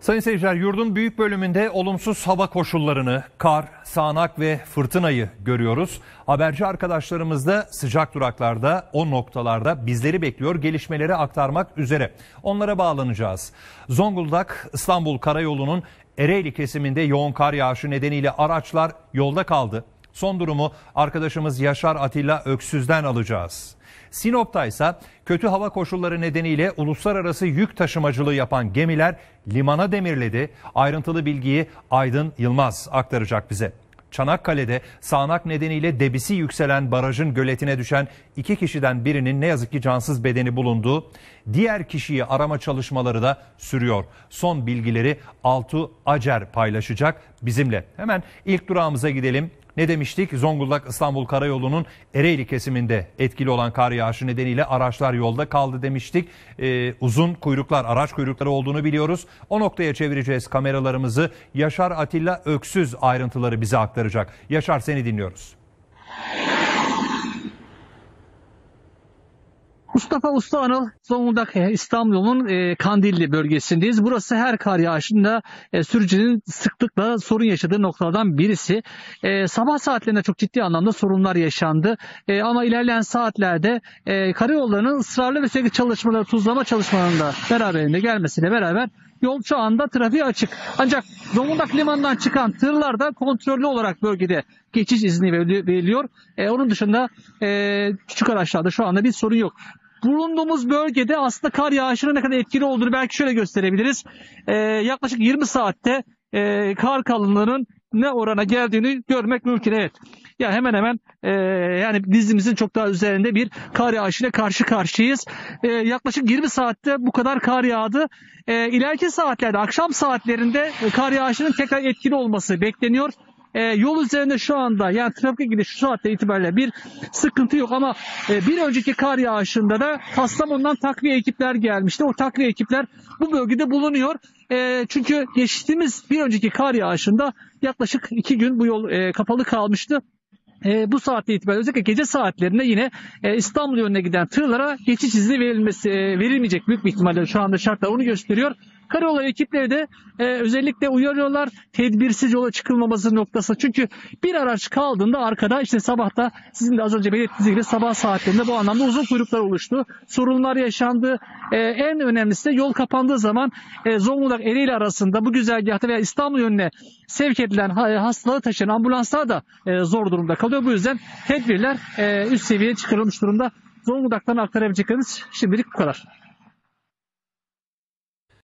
Sayın seyirciler, yurdun büyük bölümünde olumsuz hava koşullarını, kar, sağanak ve fırtınayı görüyoruz. Haberci arkadaşlarımız da sıcak duraklarda, o noktalarda bizleri bekliyor, gelişmeleri aktarmak üzere. Onlara bağlanacağız. Zonguldak İstanbul Karayolu'nun Ereğli kesiminde yoğun kar yağışı nedeniyle araçlar yolda kaldı. Son durumu arkadaşımız Yaşar Atilla Öksüz'den alacağız. Sinop'ta ise kötü hava koşulları nedeniyle uluslararası yük taşımacılığı yapan gemiler limana demirledi. Ayrıntılı bilgiyi Aydın Yılmaz aktaracak bize. Çanakkale'de sağanak nedeniyle debisi yükselen barajın göletine düşen 2 kişiden birinin ne yazık ki cansız bedeni bulundu. Diğer kişiyi arama çalışmaları da sürüyor. Son bilgileri Altuğ Acer paylaşacak bizimle. Hemen ilk durağımıza gidelim. Ne demiştik? Zonguldak İstanbul Karayolu'nun Ereğli kesiminde etkili olan kar yağışı nedeniyle araçlar yolda kaldı demiştik. Uzun kuyruklar, araç kuyrukları olduğunu biliyoruz. O noktaya çevireceğiz kameralarımızı. Yaşar Atilla Öksüz ayrıntıları bize aktaracak. Yaşar, seni dinliyoruz. Mustafa Usta Anıl, Zonguldak İstanbul'un Kandilli bölgesindeyiz. Burası her kar yağışında sürücünün sıklıkla sorun yaşadığı noktalardan birisi. Sabah saatlerinde çok ciddi anlamda sorunlar yaşandı. Ama ilerleyen saatlerde karayollarının ısrarlı ve sürekli çalışmaları, tuzlama çalışmalarında beraberinde gelmesiyle beraber yol şu anda trafiğe açık. Ancak Zonguldak limanından çıkan tırlar da kontrollü olarak bölgede geçiş izni veriliyor. Onun dışında küçük araçlarda şu anda bir sorun yok. Bulunduğumuz bölgede aslında kar yağışının ne kadar etkili olduğunu belki şöyle gösterebiliriz. Yaklaşık 20 saatte kar kalınlığının ne orana geldiğini görmek mümkün. Evet. Yani hemen hemen yani dizimizin çok daha üzerinde bir kar yağışıyla karşı karşıyayız. Yaklaşık 20 saatte bu kadar kar yağdı. İleriki saatlerde, akşam saatlerinde kar yağışının tekrar etkili olması bekleniyor. Yol üzerinde şu anda, yani trafikle ilgili şu saatte itibariyle bir sıkıntı yok ama bir önceki kar yağışında da Kastamonu'dan takviye ekipler gelmişti. O takviye ekipler bu bölgede bulunuyor. Çünkü geçtiğimiz bir önceki kar yağışında yaklaşık 2 gün bu yol kapalı kalmıştı. Bu saatte itibariyle özellikle gece saatlerinde yine İstanbul yönüne giden tırlara geçiş izni verilmeyecek büyük bir ihtimalle, şu anda şartlar onu gösteriyor. Karayolu ekipleri de özellikle uyarıyorlar tedbirsiz yola çıkılmaması noktası. Çünkü bir araç kaldığında arkada, işte sabahta sizin de az önce belirttiğiniz gibi sabah saatlerinde bu anlamda uzun kuyruklar oluştu. Sorunlar yaşandı. En önemlisi de yol kapandığı zaman Zonguldak Ereğli arasında bu güzergahta veya İstanbul yönüne sevk edilen hastaları taşıyan ambulanslar da zor durumda kalıyor. Bu yüzden tedbirler üst seviyeye çıkarılmış durumda. Zonguldak'tan aktarabileceklerimiz şimdilik bu kadar.